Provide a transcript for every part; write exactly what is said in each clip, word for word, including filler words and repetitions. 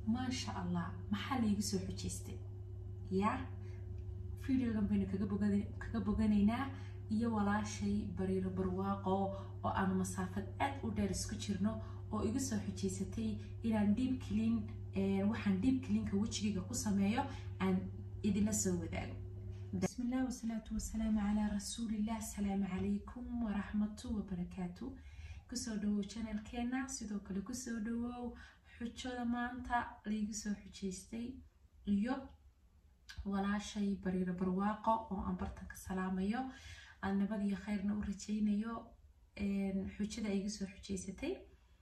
ما شاء الله محل يجسو حجيستي يا فيديو جنبنا كجبوجا كجبوجانينا يا ولا شيء برير برواقو وأنا مسافة أد ودرس كتيرنو ويجسو حجيستي إلى نديب كلين وحن ديب كلين كوتشي قصة مايو عن إذا نسوي ذلك. بسم الله والصلاة والسلام على رسول الله. السلام عليكم ورحمة وبركاته. كسر دو channel كنا سيدو كله كسر دو حجة ما أنت ليجسو حجيستي يو ولا شيء برير برواقة وأمبرتك السلام يو أنا بدي خيرنا ورجينا يو إن حجة يجسو حجيستي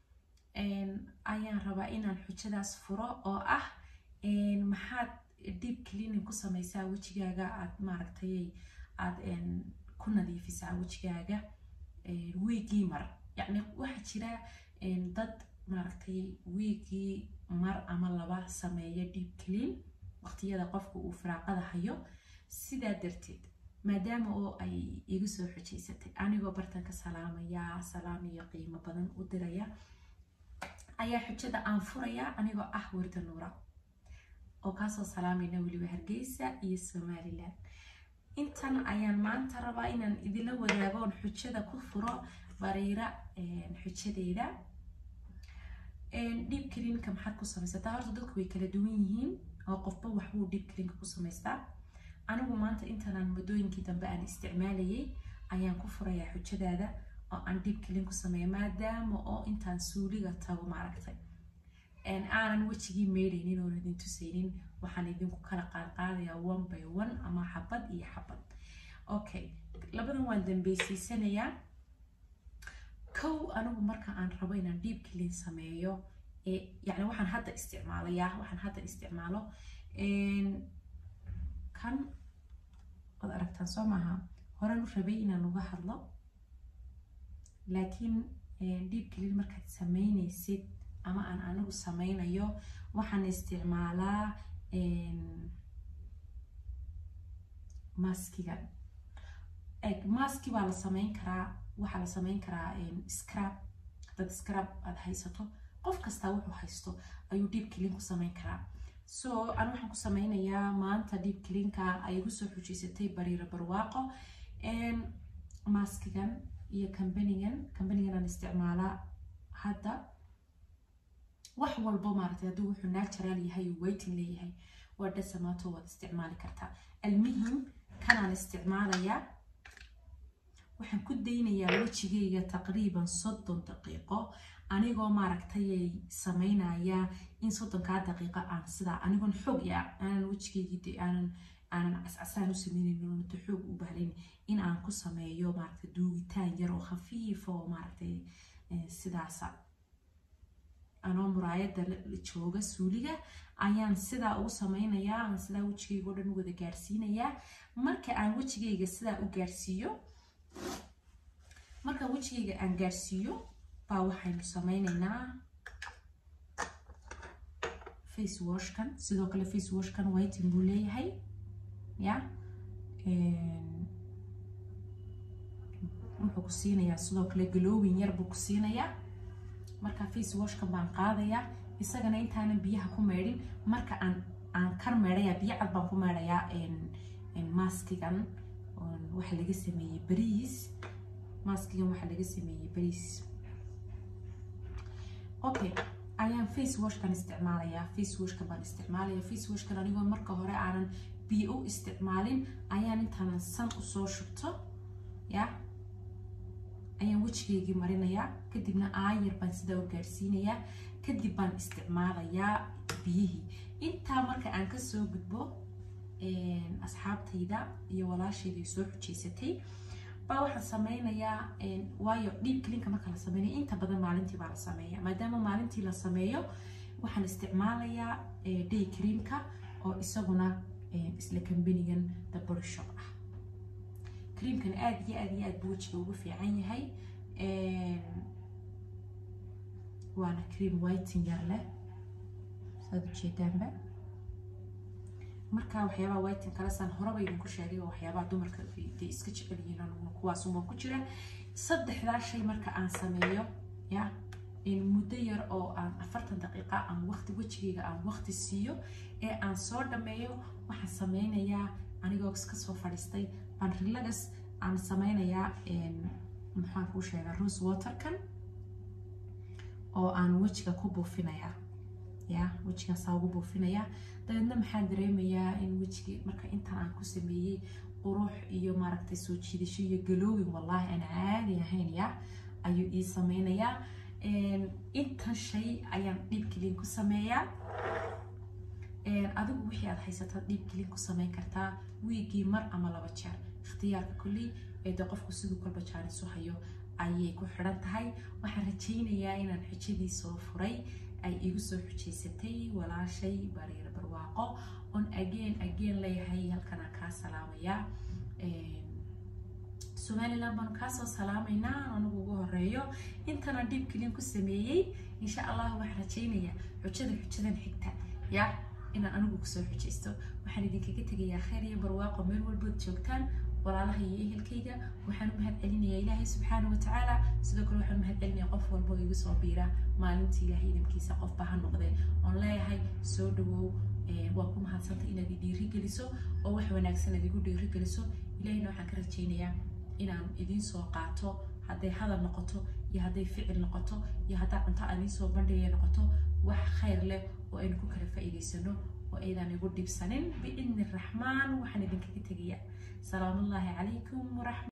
إن أيان ربعنا الحجة صفراء أو أه إن محد ديب كلين قصة ما يساوي تجاجا عد معركتي عد إن كنا دي في ساوي تجاجا ويجي مر يعني واحد شراء إن ضد معركتي ويجي مر أمر لبا سماية ديب كلين وقت يدا قفك وفراق هذا حيو سيدا درتيد ما دام أو أي يجسوا حجيستي أنا وبرتك سلام يا سلام يا قيمة بدن ودريا أي حجة أنفريا أنا وأحور النورة oo kaasoo salaamayna waliba Hargeysa iyo Soomaaliland. intan ayaan maanta rabaa inaan idila wadaago xujada ku furo bariira een xujadeeda een deep clean ka maxad ku samaysataa horta dadku way kala duwan yihiin oo qofba wax uu deep clean ku samaystaa. anigu maanta intan aan madooyinkii dambe aan isticmaalayay ayaan ku furayaa xujadaada oo aan deep clean ku sameeyo maadaama oo intaan suuliga tago maaragtay and aanan wajigii meelaynin oo idin tusaynin waxaan idinku kala qaadqaadayaa one by one ama xabad iyo xabad. okay labadan waan dambaysiisanayaa. kow anigu marka aan rabo inaan deep clean sameeyo ee yani waxaan hadda isticmaalayaa waxaan hadda isticmaalo een kan wada aragtaan soo maaha horaan u rabay inaan uga hadlo laakiin deep clean markaad samaynaysid ama aan anigu samaynayo waxaan isticmaalaa een maskiga egg maski baa la samayn karaa waxa la samayn karaa een scrub dad scrub aad haysato qof kasta wuxuu haysto ayuu deep clean ku samayn karaa. so aan waxaan ku samaynayaa maanta deep clean ka ay ugu soo xujiisatay bariira barwaaqo een maskigan iyo company-gan company-gan aan isticmaalaa hadda wax walba maartay haduu wuxuu natural yahay waiting leeyahay wada samaato wad isticmaali kartaa. almuhim kan aan isticmaalayaa waxaan ku deynayaa wajigayga taqriiban soddon daqiiqo anigoo maaragtay sameynaya in soddon ka daqiiqo aan sida anigoon xoog yaa aan wajigayga aanan aanan asasaan u sameeynin oo xoog u baahan in aan ku sameeyo maaragtay duugitaan yar oo khafiif oo maaragtay sidaas أنا مراية الجوجة سولية أيان سدا أو سمينا عن سدا وجهي قدر نقول جارسينا يا مركا عن وجهي سدا وجارسيو مركا وجهي عن جارسيو باوحين سمينا فيس واش كان سدا كله فيس واش كان وايت مولي هاي يا وحكسينا يا سدا كله جلوين يربكسينا يا marka face wash ka baan qaadaya isagana intaan biyaha ku meerin marka aan aan kar meeraya biyo cad baan ku meeraya in in maskigan oo waxa laga sameeyay bariis maskigan waxa laga sameeyay bariis. okay ayaan face wash kan isticmaalaya face wash ka baan isticmaalaya face wash kan anigu marka hore aanan biyo u isticmaalin ayaan intaan san u soo shubto ya ayaan wajigayga marinayaa kadibna aayar baan sida u gaarsiinayaa kadib baan isticmaalayaa biyihii. inta marka aan ka soo gudbo een asxaabtayda iyo walaashayda soo xujeysatay baa waxaan sameynayaa een waayo deep clean ka marka la sameeyo inta badan maalintii baa la sameeyaa maadaama maalintii la sameeyo waxaan isticmaalayaa day cream ka oo isaguna isla company-gan The Body Shop ah. كريم كان آدي آدي آد بوجهي وقفي عيني هاي وانا كريم وايتنج له هذا الشيء تنبه مركا وحيابا وايتنج كلاسان هربا يدنكو شاقي وحيابا دو مركا في دي اسكتش قلينا ونكواسو موكو جرا صدح ذا الشيء مركا آن ساميو يا in muddo yar oo aan afartan daqiiqo aan waqti wajigayga aan waqti siiyo ee aan soo dhameeyo waxaan sameynayaa anigoo iska soo fadhiistay baan relax aan sameynayaa maxaan kuu sheegaa rose waterkan oo aan wajiga ku buufinayaa ya wajiga saa ugu buufinayaa dabeedna maxaan dareemayaa in wajigi marka intaan aan ku sameeyey qurux iyo maaragtay soo jiidasho iyo galowin wallahi aan caadi ahayn ya ayuu ii sameynayaa intan shay ayaan deep clean ku sameeyaa adigu wixii aad haysato deep clean ku sameyn kartaa wiigii mar ama laba jeer ikhtiyaarka kulli ee qofku sidoo kalba jaanisu hayo ayay ku xiran tahay waxaan rajaynayaa inaan xijadii soo furay ay igu soo xujeysatay walaashay bariir barwaaqo on again again leeyahay halkan aan kaa salaamayaa Somaliland baan ka soo salaamaynaa anigu ugu horeeyo intana deep clean ku sameeyay insha Allah waxaan rajaynayaa xujada xujadan xigta ya inaan anigu ku soo xujeysto waxaan idinkaga tagayaa khayr iyo barwaaqo meel walba joogtaan walaalaha iyo ehelkayga waxaan u mahad celinayaa Ilaahay subxaanahu wa ta'ala sidoo kale waxaan u mahad celinayaa qof walba oo igu soo biira maalintii Ilaahay idinkiisa qof baa noqday on leeyahay soo dhawow waa ku mahadsantay inaad dhiiri geliso oo wax wanaagsan aad igu dhiiri geliso Ilaahayna waxaan ka rajaynayaa inaan idin soo qaato hadday hadal noqoto iyo hadday ficil noqoto iyo hadday cunto aan idin soo bandhigay noqoto wax khayr leh oo aynu ku kala faa'iideysano oo aydan igu dhibsanin biidni raxmaan waxaan idinkaga tagayaa salaamu alaykum wa rahmatullahi